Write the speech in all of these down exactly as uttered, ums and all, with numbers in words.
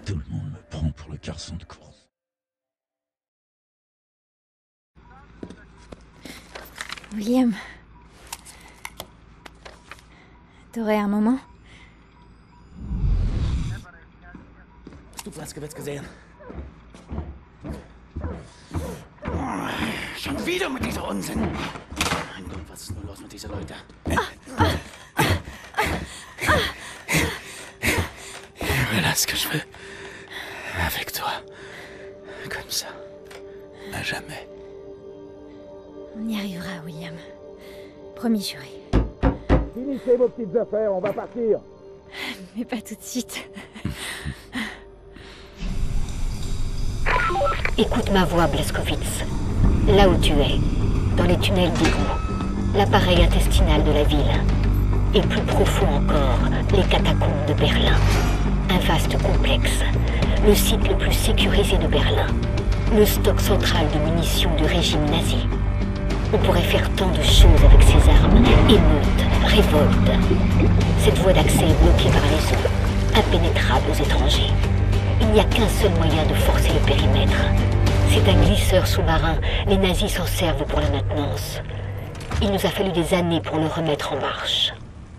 Tout le monde me prend pour le garçon de course. William. T'aurais un moment? Hast du Platzgewitz gesehen? Schon wieder mit dieser Unsinn. Mein Gott, was ist nur los mit diesen Leuten? Voilà ce que je veux. Avec toi. Comme ça. À jamais. On y arrivera, William. Promis juré. Finissez vos petites affaires, on va partir. Mais pas tout de suite. Écoute ma voix, Blazkowicz. Là où tu es, dans les tunnels d'égout, l'appareil intestinal de la ville, et plus profond encore, les catacombes de Berlin. Un vaste complexe, le site le plus sécurisé de Berlin, le stock central de munitions du régime nazi. On pourrait faire tant de choses avec ces armes, émeutes, révoltes. Cette voie d'accès est bloquée par les eaux, impénétrable aux étrangers. Il n'y a qu'un seul moyen de forcer le périmètre. C'est un glisseur sous-marin. Les nazis s'en servent pour la maintenance. Il nous a fallu des années pour le remettre en marche.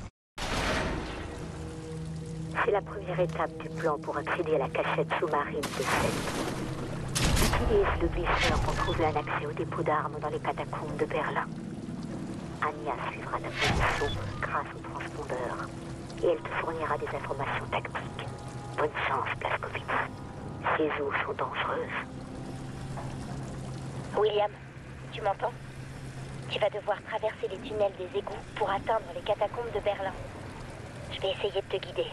C'est la première étape du plan pour accéder à la cachette sous-marine de Sète. Utilise le glisseur pour trouver un accès au dépôt d'armes dans les catacombes de Berlin. Anya suivra ta position grâce au transpondeur et elle te fournira des informations tactiques. Bonne chance, Blazkowicz. Ces eaux sont dangereuses. William, tu m'entends? Tu vas devoir traverser les tunnels des égouts pour atteindre les catacombes de Berlin. Je vais essayer de te guider.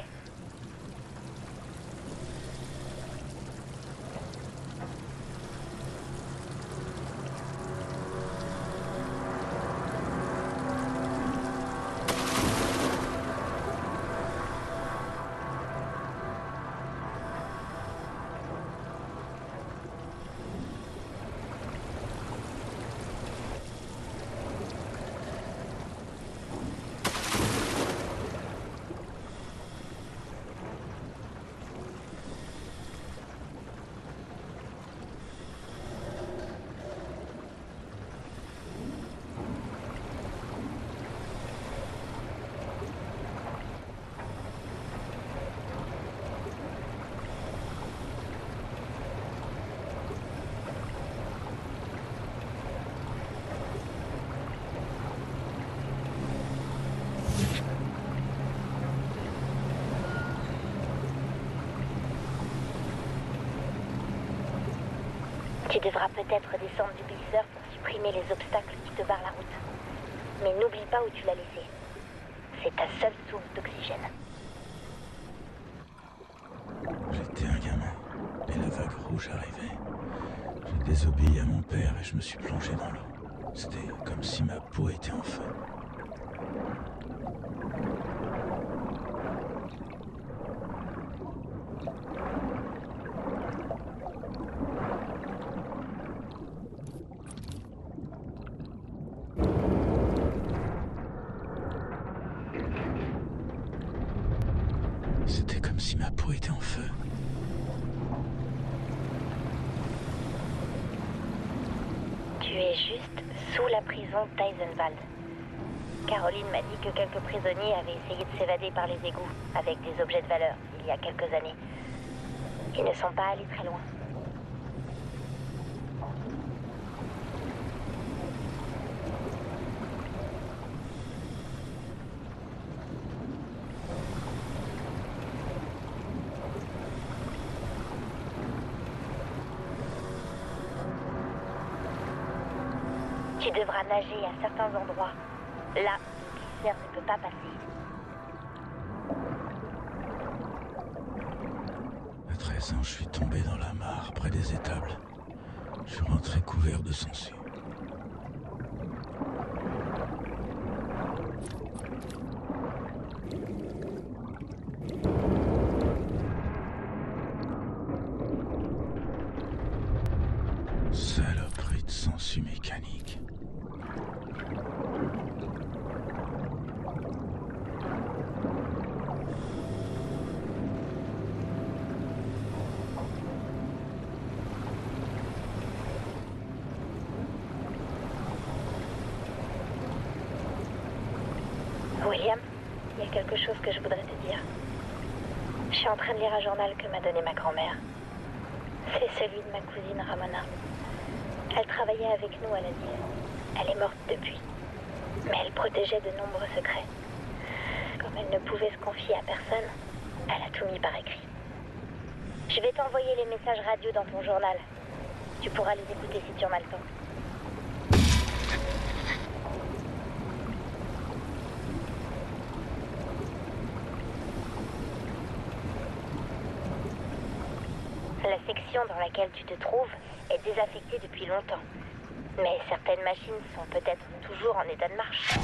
Tu devras peut-être descendre du glisseur pour supprimer les obstacles qui te barrent la route. Mais n'oublie pas où tu l'as laissé. C'est ta seule source d'oxygène. J'étais un gamin, et la vague rouge arrivait. J'ai désobéi à mon père et je me suis plongé dans l'eau. C'était comme si ma peau était en feu. C'était comme si ma peau était en feu. Tu es juste sous la prison d'Eisenwald. Caroline m'a dit que quelques prisonniers avaient essayé de s'évader par les égouts avec des objets de valeur il y a quelques années. Ils ne sont pas allés très loin. Tu devras nager à certains endroits, là où le glisseur ne peut pas passer. À treize ans, je suis tombé dans la mare, près des étables. Je suis rentré couvert de sangsues. Saloperie de sangsues mécaniques. quelque chose que je voudrais te dire. Je suis en train de lire un journal que m'a donné ma grand-mère. C'est celui de ma cousine Ramona. Elle travaillait avec nous à l'asile. Elle est morte depuis. Mais elle protégeait de nombreux secrets. Comme elle ne pouvait se confier à personne, elle a tout mis par écrit. Je vais t'envoyer les messages radio dans ton journal. Tu pourras les écouter si tu en as le temps. La section dans laquelle tu te trouves est désaffectée depuis longtemps. Mais certaines machines sont peut-être toujours en état de marche.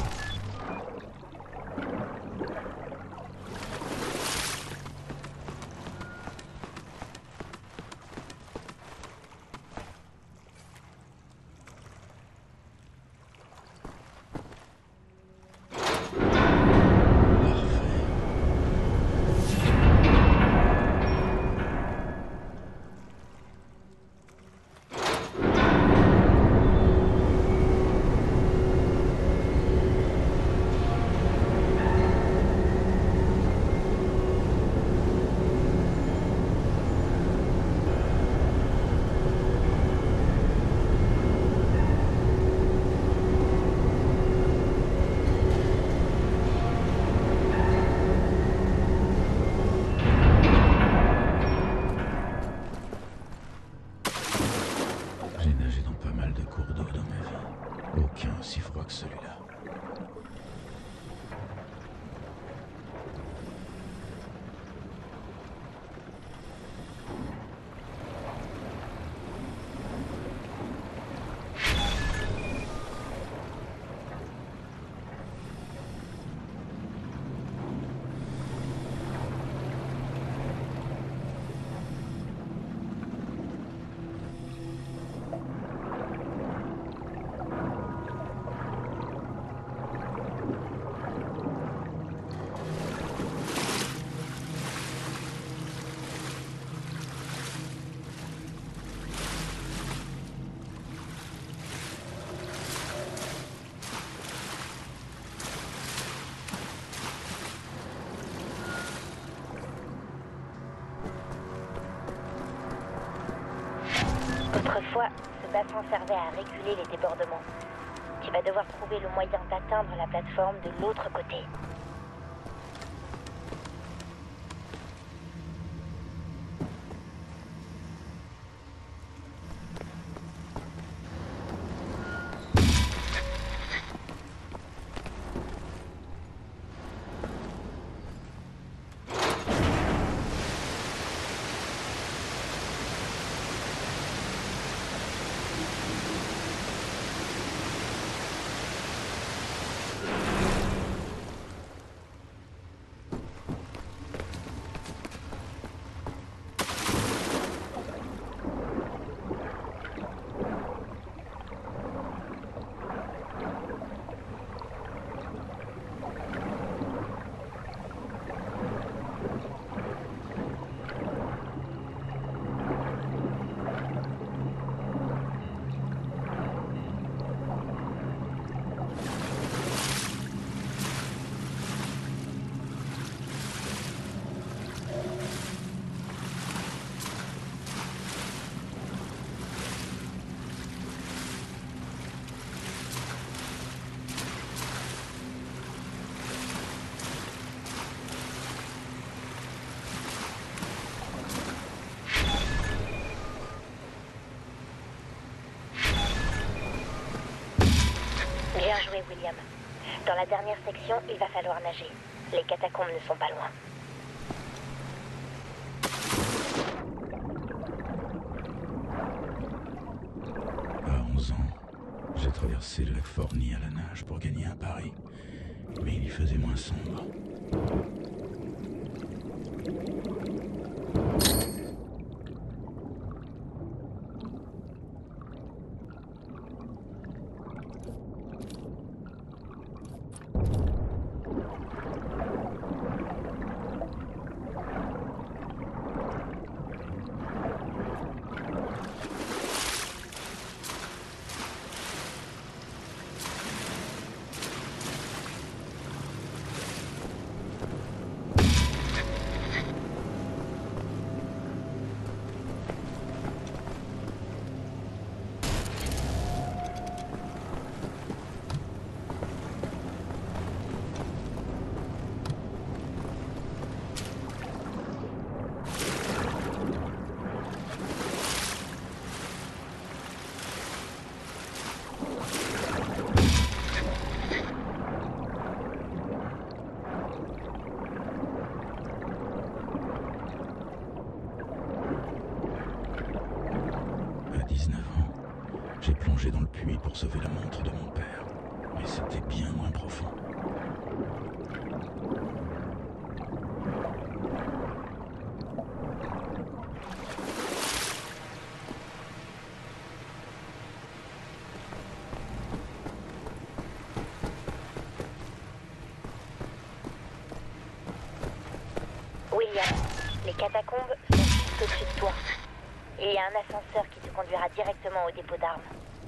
Si froid que celui-là. Autrefois, ce bassin servait à réguler les débordements. Tu vas devoir trouver le moyen d'atteindre la plateforme de l'autre côté. Bien joué, William. Dans la dernière section, il va falloir nager. Les catacombes ne sont pas loin. À onze ans, j'ai traversé le lac Forny à la nage pour gagner un pari. Mais il y faisait moins sombre. J'ai plongé dans le puits pour sauver la montre de mon père. Mais c'était bien moins profond. William, les catacombes sont juste au-dessus de toi. Il y a un ascenseur qui te conduira directement au dépôt d'armes.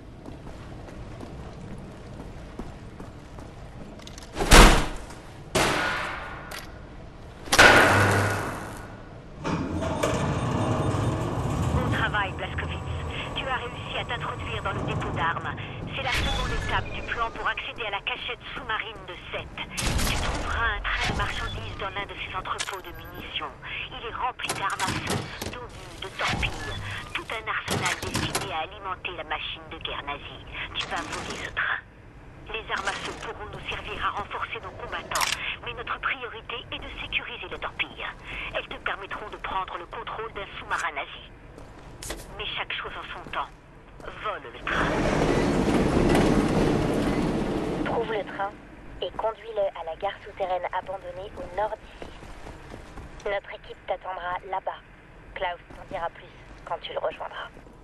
Bon travail, Blazkowicz. Tu as réussi à t'introduire dans le dépôt d'armes. C'est la seconde étape du plan pour accéder à la cachette sous-marine de Seth. Tu trouveras un train de marchandises dans l'un de ces entrepôts de munitions. Il est rempli d'armes à feu, d'obus, de torpilles. Tout un arsenal destiné à alimenter la machine de guerre nazie. Tu vas voler ce train. Les armes à feu pourront nous servir à renforcer nos combattants, mais notre priorité est de sécuriser les torpilles. Elles te permettront de prendre le contrôle d'un sous-marin nazi. Mais chaque chose en son temps. Vole le train. Trouve le train et conduis-le à la gare souterraine abandonnée au nord d'ici. Notre équipe t'attendra là-bas. Klaus t'en dira plus quand tu le rejoindras.